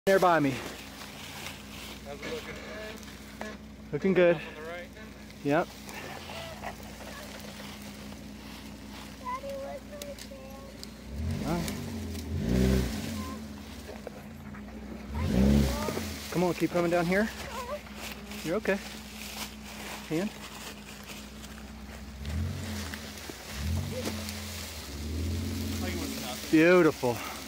There by me. How's it looking? Looking good. Up on the right. Yep. Daddy, look right there. Oh. Come on, keep coming down here. You're okay. Hand. Like it was nothing. Beautiful.